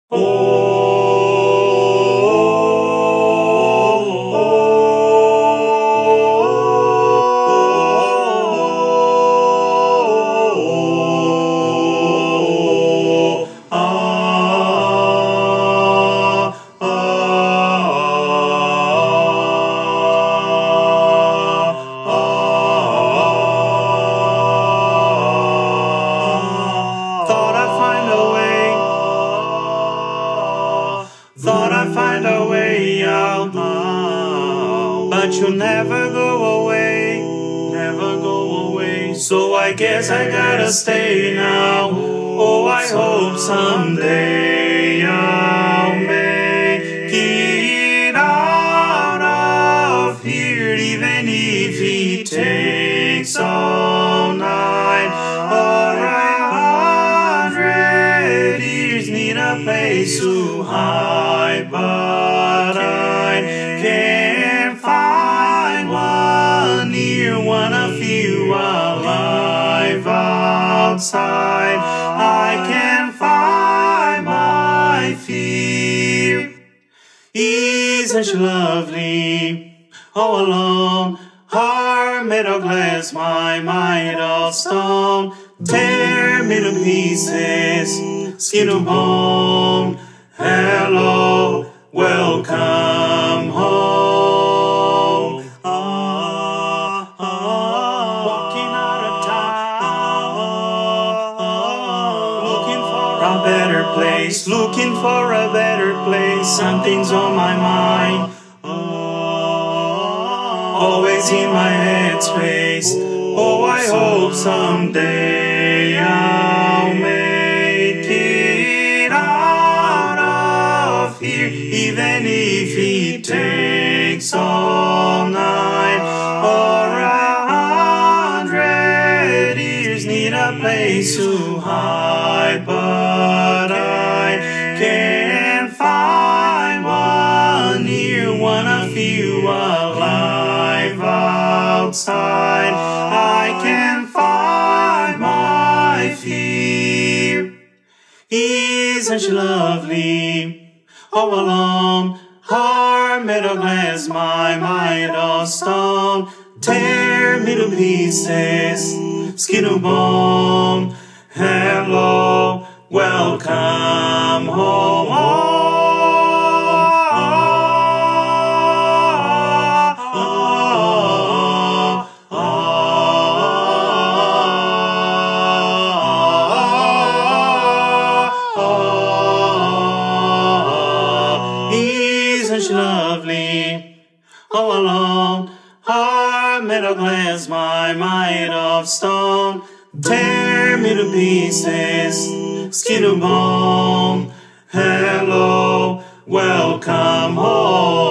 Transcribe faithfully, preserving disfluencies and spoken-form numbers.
Thought I'd find a way out, but you never go away, never go away. So I guess I gotta stay now. Oh, I hope someday I'll make it out of here, even if it takes all night or a hundred years. Need a place to hide, but I can't find one near. Wanna feel alive outside. I can't find my fear. Isn't she lovely? All alone, heart made of glass, my mind of stone. Tear me to pieces, skin to bone. Hello, welcome home. Ah, ah, walking out of town, looking for a better place, looking for a better place. Something's on my mind, always in my headspace. Oh, I hope someday I'll make it out of here, even if it takes all night or a hundred years. Need a place to hide, but I can't find one near. Wanna feel alive outside. I can't find my fear. Isn't she lovely? All alone, heart made of glass, my mind of stone. Tear me to pieces, skin to bone. Hello, welcome home. Isn't she lovely? All alone, heart made of glass, my mind of stone. Tear me to pieces, skin to bone. Hello, welcome home.